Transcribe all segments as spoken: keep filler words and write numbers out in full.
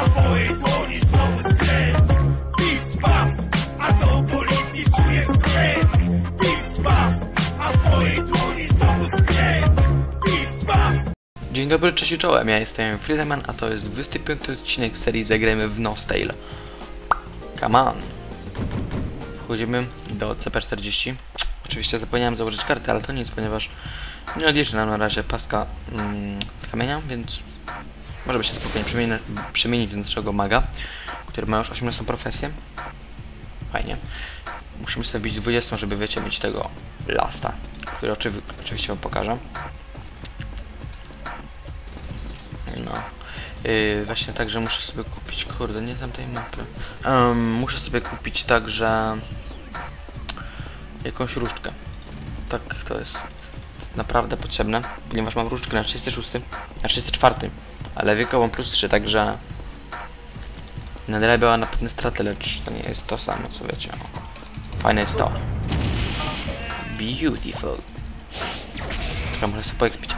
w mojej dłoni znowu skręt. Pif, paf, a do policji czujesz skręt. Pif, paf, a w mojej dłoni znowu skręt. Pif, paf. Dzień dobry, cześć i czołem, ja jestem Freeman, a to jest dwudziesty piąty odcinek serii Zagrajmy w Nostale. Come on! Wchodzimy do C P czterdzieści. Oczywiście zapomniałem założyć kartę, ale to nic, ponieważ nie odliczy nam na razie paska mm, kamienia, więc możemy się spokojnie przemieni przemienić do naszego maga, który ma już osiemnastą profesję. Fajnie. Musimy sobie wbić dwudziestą, żeby, wiecie, mieć tego lasta, który oczywi oczywiście wam pokażę. No. Yy, właśnie także muszę sobie kupić, kurde, nie znam tej mapy. Um, muszę sobie kupić także jakąś różdżkę. Tak, to jest naprawdę potrzebne, ponieważ mam różdżkę na trzydziesty szósty, na trzydziesty czwarty, ale wiekową plus trzy, także nadrabiała na pewne straty, lecz to nie jest to samo, co wiecie. Fajne jest to. Beautiful. Tylko muszę sobie poekspić.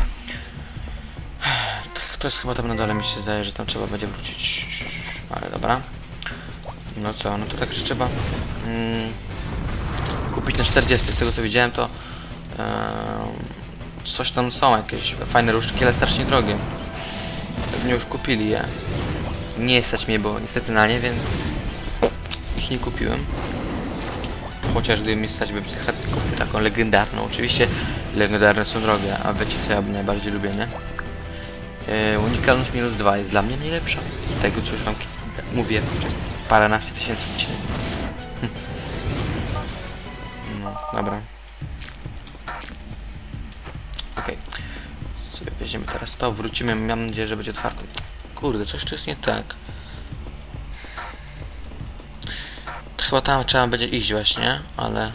To jest chyba tam na dole, mi się zdaje, że tam trzeba będzie wrócić. Ale dobra. No co, no to tak, że trzeba mm, kupić na czterdzieści. Z tego co widziałem, to yy, coś tam są, jakieś fajne różdżki, ale strasznie drogie. Pewnie już kupili je. Nie stać mnie, bo niestety na nie, więc ich nie kupiłem. Chociaż gdyby mi stać, bym sobie chętnie kupił taką legendarną. Oczywiście legendarne są drogie, a wiecie co ja najbardziej lubię, nie? Yy, unikalność minus dwa jest dla mnie najlepsza. Z tego co już wam mówię, paręnaście tysięcy odcinek. Hm. No, dobra. Okej. Okay. Sobie weźmiemy teraz to, wrócimy, mam nadzieję, że będzie otwarte. Kurde, coś tu jest nie tak. To chyba tam trzeba będzie iść właśnie, ale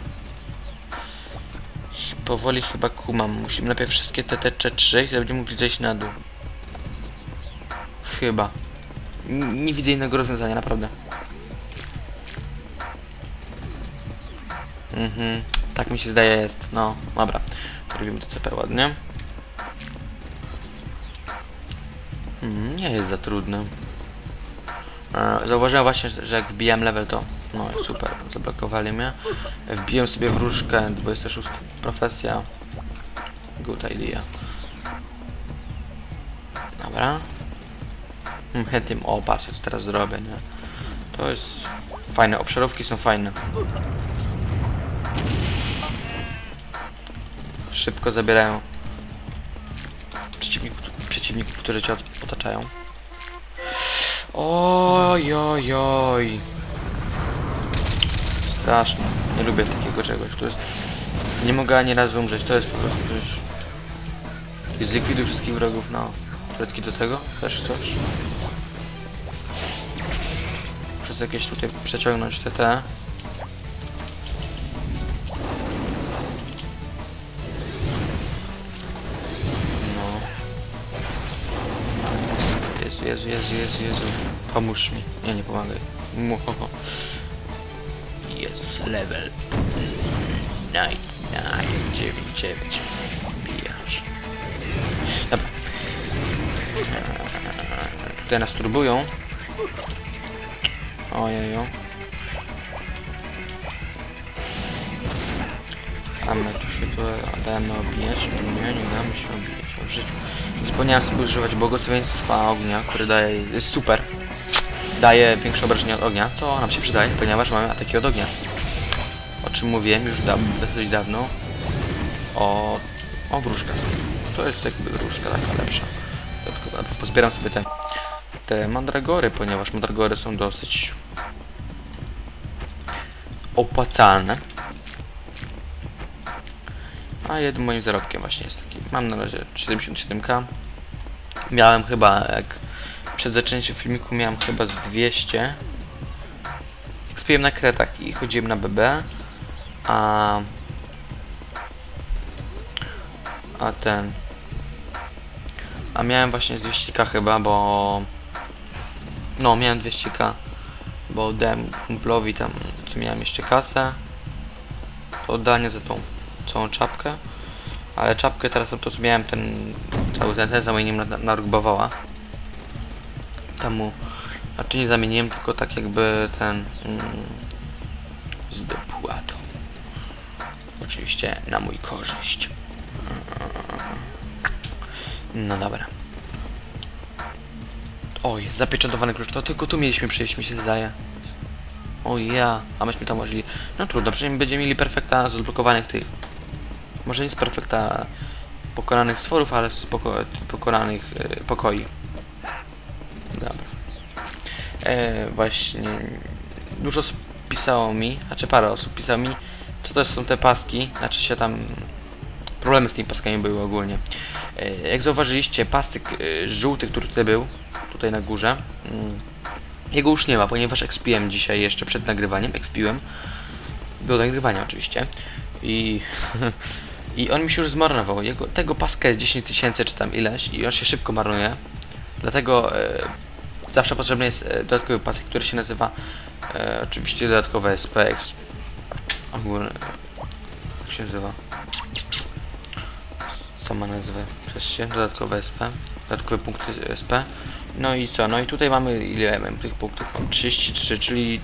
powoli chyba kumam. Musimy najpierw wszystkie te te trzy i wtedy będziemy mogli zejść na dół. Chyba. N nie widzę innego rozwiązania, naprawdę. Mhm. Tak mi się zdaje jest. No, dobra. To robimy to C P ładnie. Hmm, nie jest za trudne. E, zauważyłem właśnie, że jak wbijam level, to no super, zablokowali mnie. Wbiłem sobie wróżkę, dwudziesta szósta profesja. Good idea. Dobra. Chętnie, o patrzcie co teraz zrobię, nie? To jest fajne, obszarówki są fajne. Szybko zabierają przeciwników, przeciwników którzy cię otaczają. Oj, oj, oj. Strasznie, nie lubię takiego czegoś, to jest... Nie mogę ani razu umrzeć, to jest po prostu coś... I zlikwiduj wszystkich wrogów, no. Środki do tego? Też coś? Muszę jakieś tutaj przeciągnąć te te. No. Jezu, Jezu, Jezu, Jezu, Jezu. Pomóż mi. Nie, nie pomagaj. Muhoho. Jezus, level. Nine, nine, dziewięć, dziewięć. Bijasz. Dobra. Tutaj nas turbują. Ojejo. A my tu się tu damy obijać? Nie, nie damy się obijać w życiu. Zapomniałem sobie używać błogosławieństwa ognia, który daje... jest super. Daje większe obrażenia od ognia, co nam się przydaje, ponieważ mamy ataki od ognia. O czym mówiłem już da dosyć dawno. O... o wróżkach. To jest jakby wróżka taka lepsza. Dodatkowo pozbieram sobie te... te mandragory, ponieważ mandragory są dosyć... opłacalne. A jednym moim zarobkiem właśnie jest taki. Mam na razie siedemdziesiąt siedem ka. Miałem chyba, jak przed zaczęciem filmiku miałem chyba z dwieście. Jak spiłem na kretach i chodziłem na B B. A... A ten... A miałem właśnie z dwieście ka chyba, bo... No, miałem dwieście ka. Bo oddałem kumplowi tam, co miałem jeszcze kasę. To oddanie za tą całą czapkę. Ale czapkę teraz to co miałem ten... Cały ten, ten za moim nim narugbowała. Tam mu A czy nie zamieniłem, tylko tak jakby ten mm, z dopłatą. Oczywiście na mój korzyść. No dobra. O, jest zapieczętowany klucz. To tylko tu mieliśmy przejść, mi się zdaje. O ja, a myśmy tam użyli. No trudno, przynajmniej będziemy mieli perfekta z odblokowanych tych. Może nie z perfekta pokonanych stworów, ale z poko pokonanych e, pokoi. Dobra. E, właśnie dużo osób pisało mi, znaczy parę osób pisało mi, co to są te paski, znaczy się tam problemy z tymi paskami były ogólnie. E, jak zauważyliście, pasek e, żółty, który tutaj był, tutaj na górze, mm, jego już nie ma, ponieważ expiłem dzisiaj jeszcze przed nagrywaniem, expiłem, było nagrywanie oczywiście i i on mi się już zmarnował. Jego, tego paska jest dziesięć tysięcy czy tam ileś i on się szybko marnuje, dlatego e, zawsze potrzebny jest e, dodatkowy pasek, który się nazywa e, oczywiście dodatkowe S P X. Ogólnie jak się nazywa? Sama nazwę przez się, dodatkowe S P, dodatkowe punkty S P. No i co? No i tutaj mamy, ile mam tych punktów? Mam trzydzieści trzy, czyli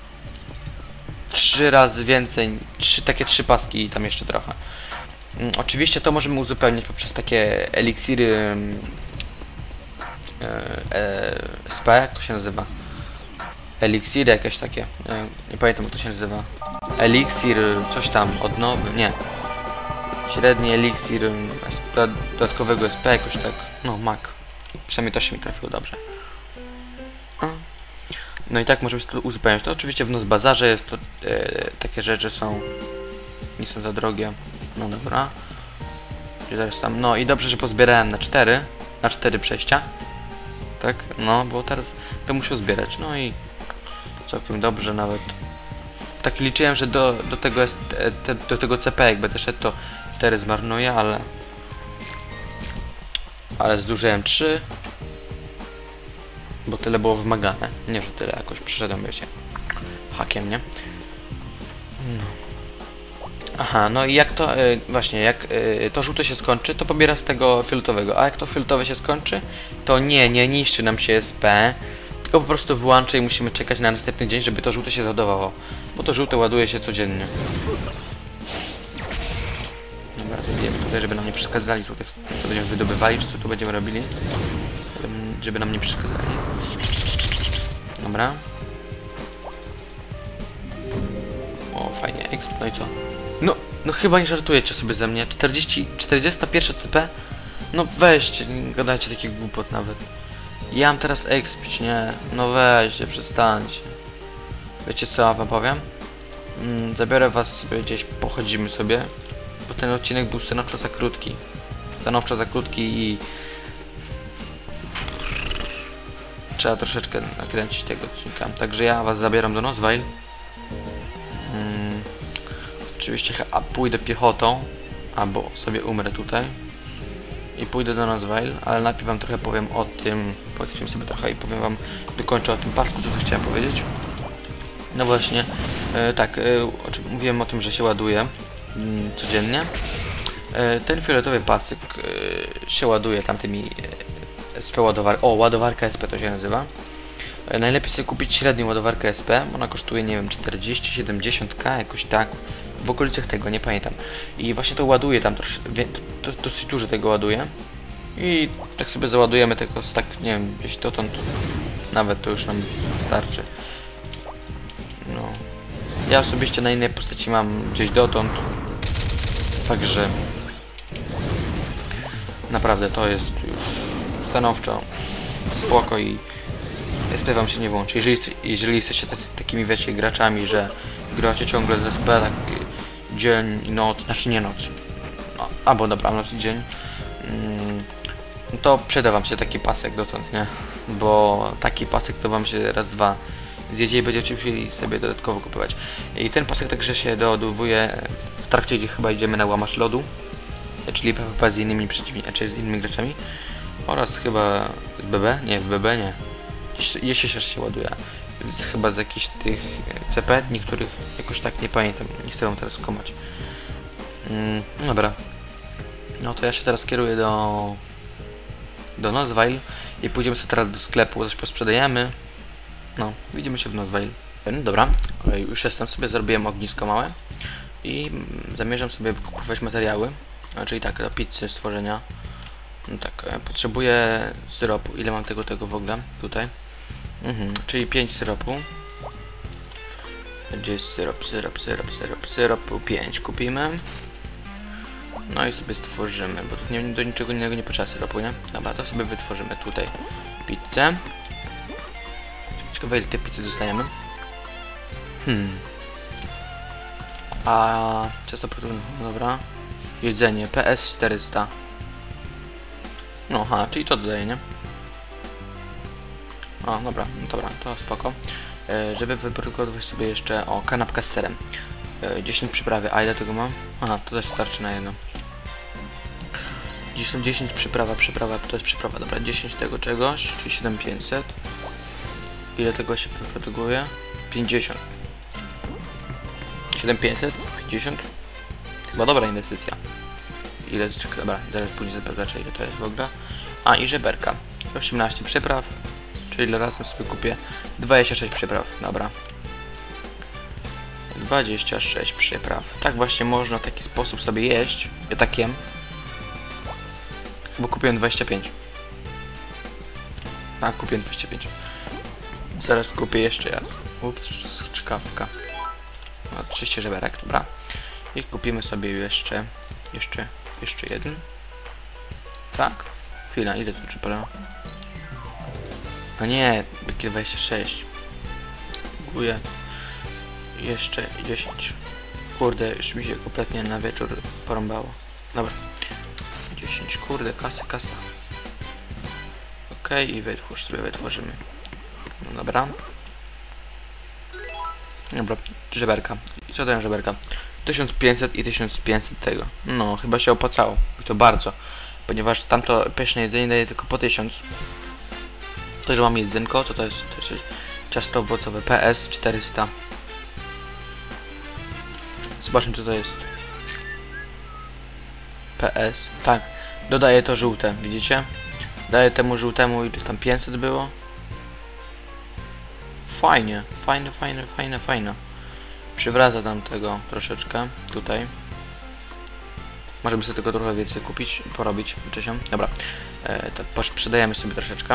trzy razy więcej, trzy, takie trzy paski i tam jeszcze trochę. Mm, oczywiście to możemy uzupełnić poprzez takie eliksiry e, e, S P, jak to się nazywa? Eliksiry jakieś takie, e, nie pamiętam jak to się nazywa. Eliksir, coś tam, odnowy, nie. Średni eliksir dodatkowego S P, jakoś tak, no mak. Przynajmniej to się mi trafiło dobrze. No i tak możemy to uzupełniać. To oczywiście w Noc Bazarze jest to, e, takie rzeczy są, nie są za drogie. No dobra. I zaraz tam, no i dobrze, że pozbierałem na cztery, na cztery przejścia. Tak, no bo teraz to muszę zbierać. No i całkiem dobrze nawet. Tak liczyłem, że do, do tego jest, te, do tego C P jak będę szedł, to cztery zmarnuję, ale ale zużyłem trzy, bo tyle było wymagane. Nie, że tyle jakoś przeszedłem, wiecie, hakiem, nie? No. Aha, no i jak to, yy, właśnie, jak yy, to żółte się skończy, to pobiera z tego fioletowego, a jak to fioletowe się skończy, to nie, nie niszczy nam się S P, tylko po prostu wyłączy i musimy czekać na następny dzień, żeby to żółte się załadowało, bo to żółte ładuje się codziennie. Dobra, zabijemy tutaj, żeby nam nie przeszkadzali tutaj, co będziemy wydobywali, czy co tu będziemy robili, żeby nam nie przeszkadzali. Dobra. O, fajnie, exp, no i co? No, no chyba nie żartujecie sobie ze mnie. czterdzieści, czterdzieści jeden C P? No weźcie, nie gadajcie takich głupot nawet. Ja mam teraz expić, nie? No weźcie, przestańcie. Wiecie co ja wam powiem? Mm, zabiorę was sobie gdzieś, pochodzimy sobie. Bo ten odcinek był stanowczo za krótki. Stanowczo za krótki i... trzeba troszeczkę nakręcić tego odcinka. Także ja was zabieram do Nozweil. Hmm. Oczywiście a pójdę piechotą, albo sobie umrę tutaj i pójdę do Nozweil, ale najpierw wam trochę powiem o tym, powiedzmy sobie trochę i powiem wam, dokończę o tym pasku, co chciałem powiedzieć. No właśnie, e, tak, e, mówiłem o tym, że się ładuje mm, codziennie. E, ten fioletowy pasek e, się ładuje tamtymi e, S P ładowarką, o, ładowarka S P to się nazywa. E, najlepiej sobie kupić średnią ładowarkę S P, ona kosztuje, nie wiem, czterdzieści siedemdziesiąt ka, jakoś tak, w okolicach tego, nie pamiętam. I właśnie to ładuje tam troszkę, to, to dosyć dużo tego ładuje. I tak sobie załadujemy tego z tak, nie wiem, gdzieś dotąd, nawet to już nam starczy. No, ja osobiście na innej postaci mam gdzieś dotąd, także naprawdę to jest już stanowczo spoko i S P wam się nie włączy. Jeżeli, jeżeli jesteście tacy, takimi, wiecie, graczami, że gracie ciągle z S P, tak dzień i noc, znaczy nie noc, no, albo dobra, noc i dzień, mm, to przyda wam się taki pasek dotąd, nie? Bo taki pasek to wam się raz, dwa zjedzie i będziecie musieli sobie dodatkowo kupować. I ten pasek także się doładowuje w trakcie, gdzie chyba idziemy na łamacz lodu, czyli P V P z innymi przeciwnikami, czy z innymi graczami, oraz chyba z B B, nie, w B B nie, jeśli się ładuje, z, chyba z jakichś tych C P, niektórych jakoś tak nie pamiętam, nie chcę wam teraz komać. Mm, dobra, no to ja się teraz kieruję do do Nozweil i pójdziemy sobie teraz do sklepu, coś posprzedajemy No, widzimy się w Nosvale. Dobra, już jestem sobie, zrobiłem ognisko małe i zamierzam sobie kupować materiały, czyli tak, do pizzy stworzenia. No tak, potrzebuję syropu. Ile mam tego, tego w ogóle? Tutaj. Mhm, czyli pięć syropu. Gdzie jest syrop, syrop, syrop, syrop, syropu pięć kupimy. No i sobie stworzymy, bo tu nie, do niczego innego nie potrzeba syropu, nie? Dobra, to sobie wytworzymy tutaj pizzę. Ciekawe, ile tej pizzy dostajemy. Hmm. A ciasto produkt, no dobra. Jedzenie, P S czterysta. No, ha, czyli to dodaje, nie? O, dobra, no dobra, to spoko. E, żeby wyprodukować sobie jeszcze, o, kanapka z serem. E, dziesięć przyprawy, a ile tego mam? Aha, to też starczy na jedno. dziesięć, dziesięć przyprawa, przyprawa, to jest przyprawa, dobra, dziesięć tego czegoś, czyli siedem tysięcy pięćset. Ile tego się wyprodukuje? pięćdziesiąt. siedem tysięcy pięćset? pięćdziesiąt? Chyba dobra inwestycja. Ile, dobra, zaraz później zobaczę, ile to jest w ogóle. A, i żeberka. osiemnaście przypraw, czyli ile razem sobie kupię dwadzieścia sześć przypraw, dobra. dwadzieścia sześć przypraw. Tak właśnie można w taki sposób sobie jeść. Ja tak jem. Bo kupiłem dwadzieścia pięć. Tak, kupiłem dwadzieścia pięć. Zaraz kupię jeszcze raz. Ups, czkawka. No, trzydzieści żeberek, dobra. I kupimy sobie jeszcze, jeszcze, jeszcze jeden. Tak? Chwila, ile tu przypala? No nie, jakie dwadzieścia sześć. Dziękuję. Jeszcze dziesięć. Kurde, już mi się kompletnie na wieczór porąbało. Dobra. dziesięć, kurde, kasa, kasa. Okej, okay, i wytwórz sobie, wytworzymy. No dobra. Dobra, żeberka. I co dają żeberka? tysiąc pięćset i tysiąc pięćset tego. No, chyba się opłacało. I to bardzo. Ponieważ tamto pyszne jedzenie daje tylko po tysiąc. To, że mam jedzynko, co to jest? To jest ciasto owocowe P S czterysta. Zobaczmy, co to jest. P S. Tak, dodaję to żółte, widzicie? Daję temu żółtemu, ile tam pięćset było. Fajnie, fajne, fajne, fajne, fajne. Przywraca tam tego troszeczkę, tutaj. Może by sobie tego trochę więcej kupić, porobić, czy się. Dobra, e, to przydajemy sobie troszeczkę.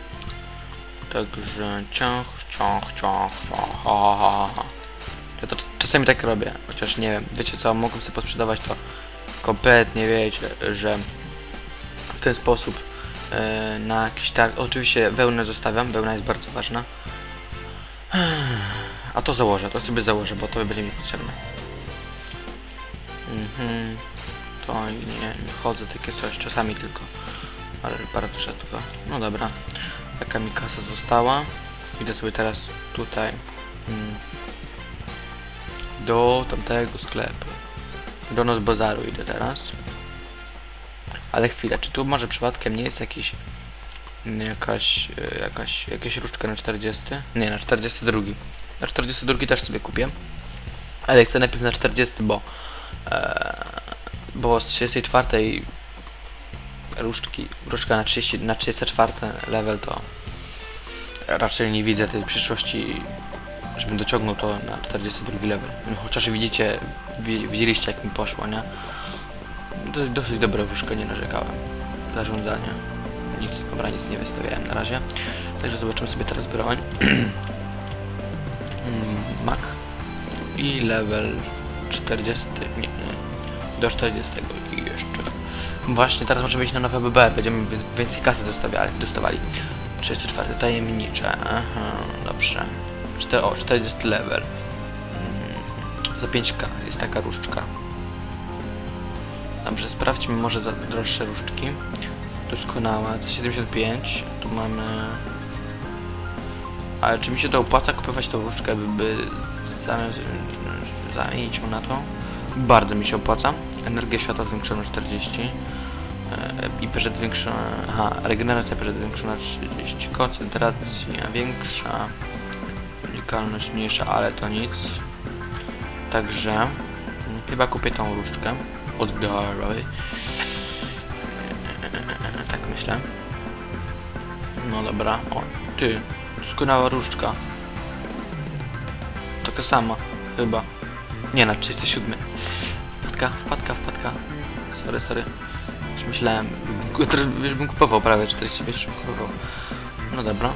Także ciąg, ciąg, ciąg, ha, ha, ha. Ja to czasami tak robię, chociaż nie wiem, wiecie co, mogłem sobie posprzedawać to kompletnie, wiecie, że w ten sposób e, na jakiś targ. Oczywiście wełnę zostawiam, wełna jest bardzo ważna. A to założę, to sobie założę, bo to będzie mi potrzebne. Mhm. To nie, nie chodzę takie coś, czasami tylko, ale bardzo rzadko. No dobra, taka mi kasa została. Idę sobie teraz tutaj mm, do tamtego sklepu. Do Nos Bazaru idę teraz. Ale chwilę, czy tu może przypadkiem nie jest jakiś jakaś, jakaś, jakaś różdżka na czterdzieści? Nie, na czterdzieści dwa. Na czterdzieści dwa też sobie kupię. Ale chcę najpierw na czterdzieści, bo e, bo z trzydziestej czwartej różdżki, różdżka na, trzydzieści, na trzydziesty czwarty level to raczej nie widzę tej przyszłości, żebym dociągnął to na czterdziesty drugi level. No, chociaż widzicie, widzieliście jak mi poszło, nie? Dosyć, dosyć dobre wróżkę, nie narzekałem. Zarządzanie. Nic, dobra, nic nie wystawiałem na razie. Także zobaczymy sobie teraz broń. Mac. I level czterdziesty. Nie, nie. Do czterdziestego i jeszcze. Właśnie teraz możemy iść na nowe B B. Będziemy więcej kasy dostawali. dostawali. trzydziesty czwarty tajemnicze. Aha, dobrze. cztery, o, czterdziesty level. Hmm. Za pięć K jest taka różdżka. Dobrze, sprawdźmy może za droższe różdżki. Doskonała, za siedemdziesiąt pięć. Tu mamy... Ale czy mi się to opłaca kupować tą różdżkę, by, by zamiast zamienić ją na to? Bardzo mi się opłaca. Energia światła zwiększona czterdzieści. Yy, I perzet zwiększona... Aha, regeneracja perzet zwiększona trzydzieści. Koncentracja większa. Unikalność mniejsza, ale to nic. Także... Yy, chyba kupię tą różdżkę. Od Daroy. Yy, tak myślę. No dobra. O, ty. Doskonała różdżka. Taka sama, chyba. Nie, na trzydzieści siedem. Wpadka, wpadka, wpadka. Sorry, sorry. Już myślałem, już bym kupował prawie czterdzieści pięć, już bym kupował. No dobra.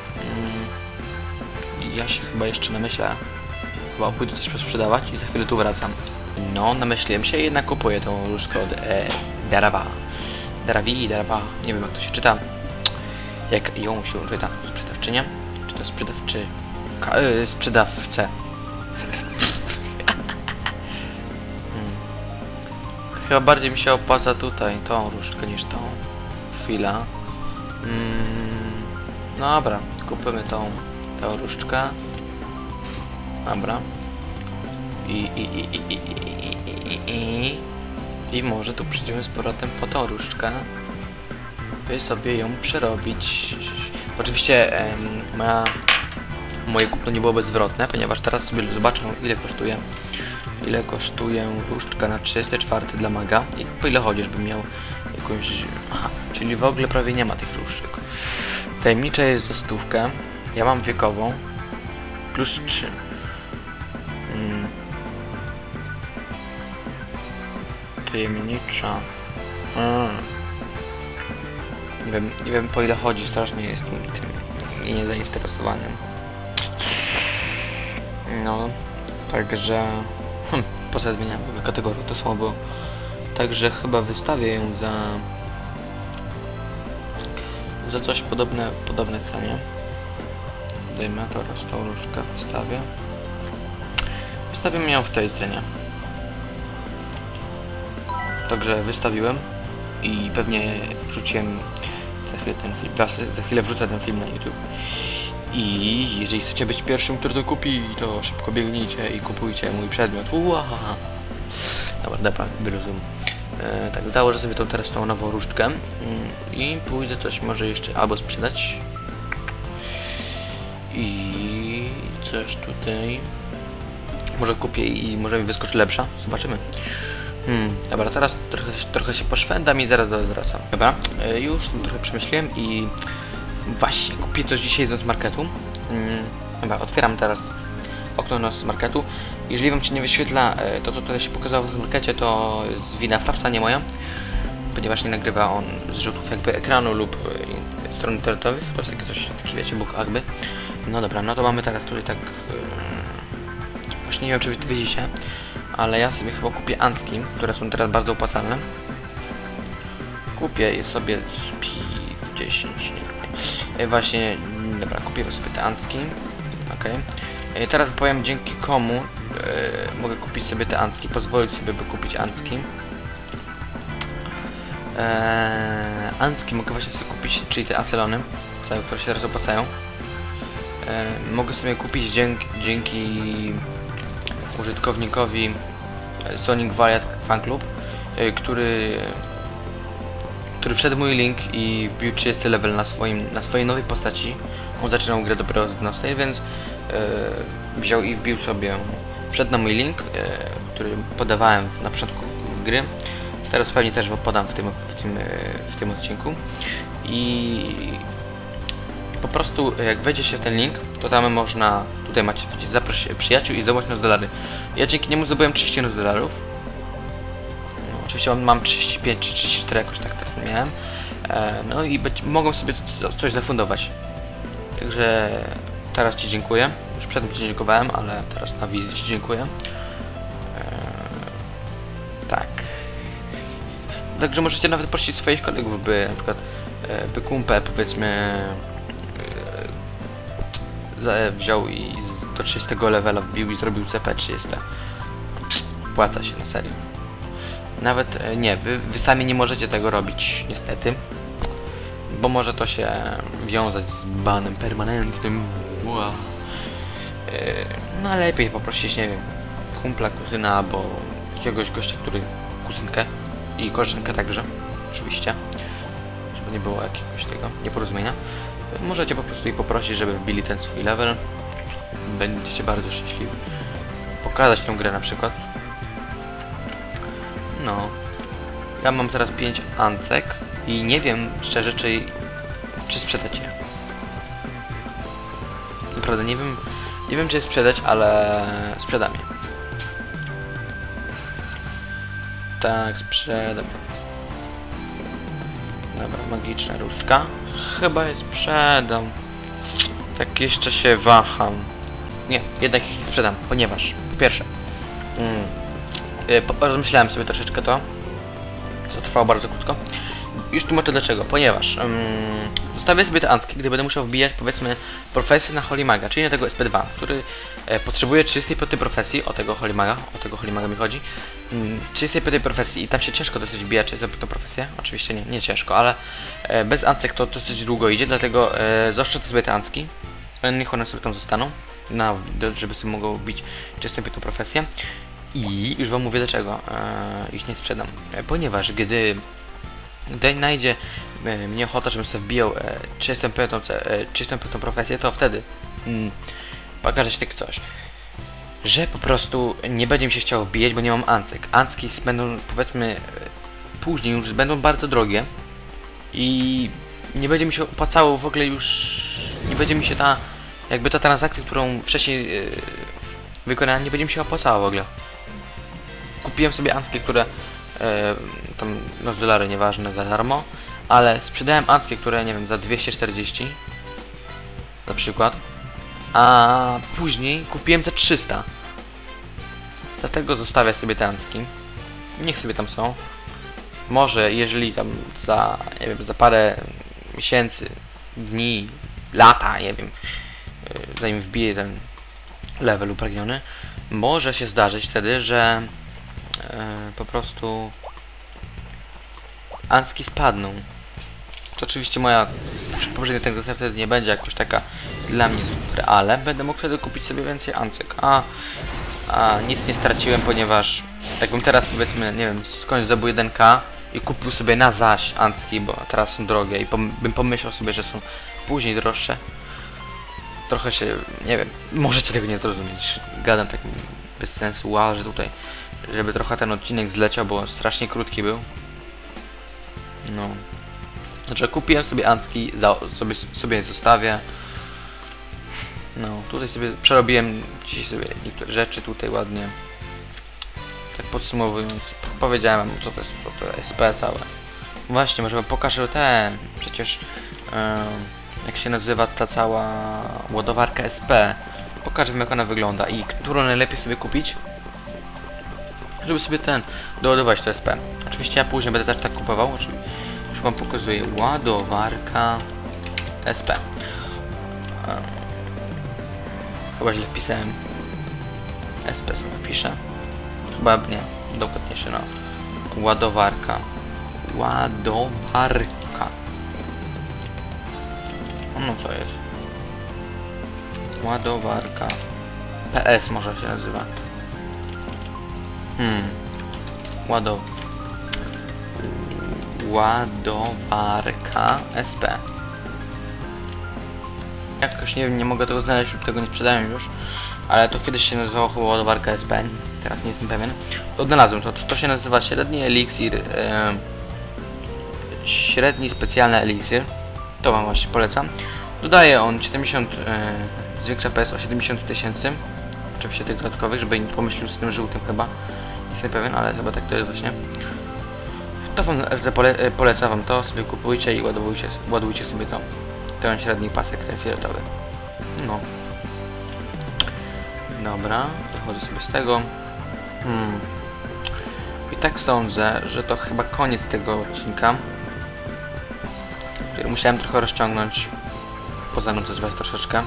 Mm. Ja się chyba jeszcze namyślę. Chyba pójdę coś sprzedawać i za chwilę tu wracam. No, namyśliłem się i jednak kupuję tą różdżkę od e, Darawa. Darawi, Darawa. Nie wiem jak to się czyta. Jak ją się czyta. Sprzedawczynia? Czy to sprzedawczy? Ka yy, sprzedawcę. hmm. Chyba bardziej mi się opłaca tutaj tą różdżkę niż tą. Chwila. Mm. Dobra, kupimy tą, tą różdżkę. Dobra. I, i, i, i, i, i, i, i, i może tu przyjdziemy z powrotem po tą różdżkę, by sobie ją przerobić. Oczywiście em, moja, moje kupno nie było bezzwrotne, ponieważ teraz sobie zobaczę ile kosztuje ile kosztuje różdżka na trzydziesty czwarty dla maga i po ile chodzi, żebym miał jakąś... Aha, czyli w ogóle prawie nie ma tych różdżek. Tajemnicza jest za stówkę, ja mam wiekową plus trzy. Hmm. Tajemnicza. Hmm. Nie wiem, nie wiem po ile chodzi, strasznie jestem tym niezainteresowanym. No, także... Hm, poza zmieniam kategorię, to samo było. Także chyba wystawię ją za... za coś podobne, podobne cenie. Dajmy teraz tą różdżkę, wystawię. Wystawię ją w tej cenie. Także wystawiłem i pewnie wrzuciłem za chwilę ten film, za chwilę wrzucę ten film na YouTube. I jeżeli chcecie być pierwszym, który to kupi, to szybko biegnijcie i kupujcie mój przedmiot. Uahaha. Dobra, dobra, wyrozum. E, tak, założę sobie tą teraz tą nową różdżkę mm, i pójdę coś może jeszcze albo sprzedać. I coś tutaj. Może kupię i może mi wyskoczy lepsza. Zobaczymy. Hmm, dobra, teraz trochę, trochę się poszwędam i zaraz do was wracam. Dobra, e, już trochę przemyśliłem i właśnie kupię coś dzisiaj z marketu. Hmm, dobra, otwieram teraz okno z marketu. Jeżeli wam się nie wyświetla e, to, co tutaj się pokazało w markecie, to jest wina Frapsa, nie moja, ponieważ nie nagrywa on zrzutów jakby ekranu lub e, stron internetowych. To jest takie coś, taki wiecie, bóg jakby. No dobra, no to mamy teraz tutaj tak... E, właśnie nie wiem, czy wy widzicie, ale ja sobie chyba kupię Ancki, które są teraz bardzo opłacalne. Kupię je sobie z P dziesięć, nie kupię. E, właśnie, dobra, kupię sobie te Ancki. Ok. E, teraz powiem dzięki komu e, mogę kupić sobie te Ancki, pozwolić sobie by kupić Ancki. E, Ancki mogę właśnie sobie kupić, czyli te Acelony, które się teraz opłacają. E, mogę sobie kupić dzięki, dzięki użytkownikowi Sonic Wariat Fan Club, który który wszedł mój link i wbił trzydziesty level na swoim na swojej nowej postaci. On zaczynał grę dopiero z dwunastej, więc e, wziął i wbił sobie, wszedł na mój link, e, który podawałem na początku w gry. Teraz pewnie też go podam w tym, w tym, w tym odcinku. I po prostu jak wejdzie się w ten link, to tam można, tutaj macie zaproś przyjaciół i zdobyć nos dolary. Ja dzięki niemu zdobyłem trzydzieści nos dolarów. No, oczywiście mam trzydzieści pięć czy trzydzieści cztery, jakoś tak teraz miałem. E, no i być, mogą sobie coś zafundować. Także teraz ci dziękuję. Już przed tym ci dziękowałem, ale teraz na wizji ci dziękuję. E, tak. Także możecie nawet prosić swoich kolegów, by na przykład e, by kumpel, powiedzmy, wziął i z, do trzydziestego levela wbił i zrobił C P trzydzieści. Płaca się, na serio. Nawet e, nie, wy, wy sami nie możecie tego robić, niestety. Bo może to się wiązać z banem permanentnym. Wow. E, no ale lepiej poprosić, nie wiem, kumpla, kuzyna albo jakiegoś gościa, który... kuzynkę i koleżankę także, oczywiście. Żeby nie było jakiegoś tego nieporozumienia. Możecie po prostu ich poprosić, żeby wbili ten swój level. Będziecie bardzo szczęśliwi. Pokazać tę grę na przykład. No. Ja mam teraz pięć Ancek i nie wiem szczerze, czy, czy sprzedać je. Naprawdę nie wiem, nie wiem czy je sprzedać, ale sprzedam je. Tak, sprzedam. Dobra, magiczna różdżka. Chyba je sprzedam. Tak jeszcze się waham. Nie, jednak ich nie sprzedam, ponieważ po pierwsze mm, yy, po, rozmyślałem sobie troszeczkę to, co trwało bardzo krótko. Już tłumaczę dlaczego, ponieważ um, zostawię sobie te Ancki, gdy będę musiał wbijać, powiedzmy, profesję na Holy Maga, czyli na tego S P dwa, który e, potrzebuje trzydziestej piątej profesji, o tego Holy Maga, o tego Holy Maga mi chodzi, um, trzydziestej piątej profesji i tam się ciężko dosyć wbija trzydziestą piątą profesję, oczywiście nie, nie ciężko, ale e, bez Ancek to dosyć długo idzie, dlatego e, zaoszczędzę sobie te Ancki, niech one sobie tam zostaną, na, żeby sobie mogło wbić trzydziestą piątą profesję i już wam mówię dlaczego e, ich nie sprzedam, e, ponieważ gdy Gdy najdzie e, mnie ochota, żebym sobie wbijał e, trzydziestą piątą, e, trzydziestą piątą profesję, to wtedy mm, pokażę ci tak coś, że po prostu nie będzie mi się chciało wbijać, bo nie mam Ancek. Ancki będą, powiedzmy, e, później już będą bardzo drogie i nie będzie mi się opłacało w ogóle już, nie będzie mi się ta, jakby ta transakcja, którą wcześniej e, wykonałem, nie będzie mi się opłacała w ogóle. Kupiłem sobie Ancki, które E, tam, no z dolary nieważne, za darmo, ale sprzedałem Anckie, które, nie wiem, za dwieście czterdzieści na przykład, a później kupiłem za trzysta, dlatego zostawię sobie te Ancki, niech sobie tam są, może jeżeli tam za, nie wiem, za parę miesięcy, dni, lata, nie wiem, zanim wbiję ten level upragniony, może się zdarzyć wtedy, że e, po prostu Ancki spadną. To oczywiście moja poprzednia tegresywa wtedy nie będzie jakoś taka dla mnie super, ale będę mógł wtedy kupić sobie więcej Ancek. A, a nic nie straciłem, ponieważ jakbym teraz, powiedzmy, nie wiem, skądś zdobył jeden K i kupił sobie na zaś Ancki, bo teraz są drogie i pom bym pomyślał sobie, że są później droższe. Trochę się, nie wiem, możecie tego nie zrozumieć. Gadam tak bez sensu, wow, że tutaj, żeby trochę ten odcinek zleciał, bo strasznie krótki był. No. Znaczy kupiłem sobie Ancki, za, sobie, sobie je zostawię. No, tutaj sobie przerobiłem dzisiaj sobie niektóre rzeczy tutaj ładnie. Tak podsumowując, powiedziałem wam co to jest, to, to S P całe. Właśnie, może wam pokażę ten, przecież yy, jak się nazywa ta cała ładowarka S P. Pokażę wam jak ona wygląda i którą najlepiej sobie kupić, żeby sobie ten doładować to S P. Oczywiście ja później będę też tak kupował, czyli już wam pokazuję ładowarka S P. Um, chyba źle wpisałem. S P sobie wpiszę. Chyba nie, dokładniejsze, no. Ładowarka. Ładowarka. No co jest? Ładowarka. P S może się nazywa. Hmm. Ładow... Ładowarka S P. Jakoś nie wiem, nie mogę tego znaleźć lub tego nie sprzedają już. Ale to kiedyś się nazywało chyba ładowarka S P. Teraz nie jestem pewien. Odnalazłem to. To się nazywa średni eliksir. Yy, średni specjalny eliksir. To wam właśnie polecam. Dodaje on siedemdziesiąt... Yy, zwiększa P S o siedemdziesiąt tysięcy. Oczywiście tych dodatkowych, żeby nie pomyślał z tym żółtym chyba. Nie jestem pewien, ale chyba tak to jest właśnie. To wam pole, polecam wam to, sobie kupujcie i ładujcie, ładujcie sobie to. Ten średni pasek, ten fioletowy. No. Dobra, wychodzę sobie z tego. Hmm. I tak sądzę, że to chyba koniec tego odcinka, który musiałem trochę rozciągnąć, pozanudzać was troszeczkę.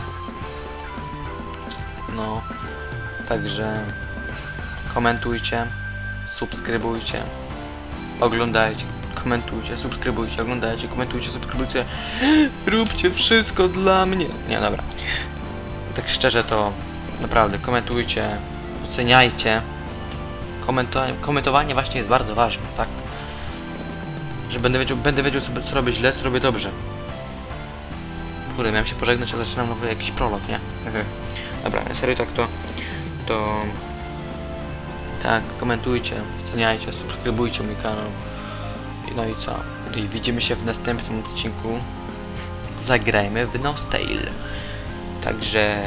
No, także komentujcie, subskrybujcie, oglądajcie, komentujcie, subskrybujcie, oglądajcie, komentujcie, subskrybujcie, róbcie wszystko dla mnie. Nie, dobra. Tak szczerze to naprawdę komentujcie, oceniajcie. Komentowanie, komentowanie właśnie jest bardzo ważne, tak? Że będę wiedział, będę wiedział sobie, co robię źle, co robię dobrze. Kurde, miałem się pożegnać, a zaczynam nowy jakiś prolog, nie? Dobra, serio tak to... to... Tak, komentujcie, oceniajcie, subskrybujcie mój kanał. No i co? I widzimy się w następnym odcinku. Zagrajmy w Nostale. Także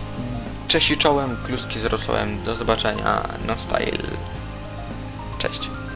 cześć i czołem, kluski z rosołem, do zobaczenia, no style, cześć.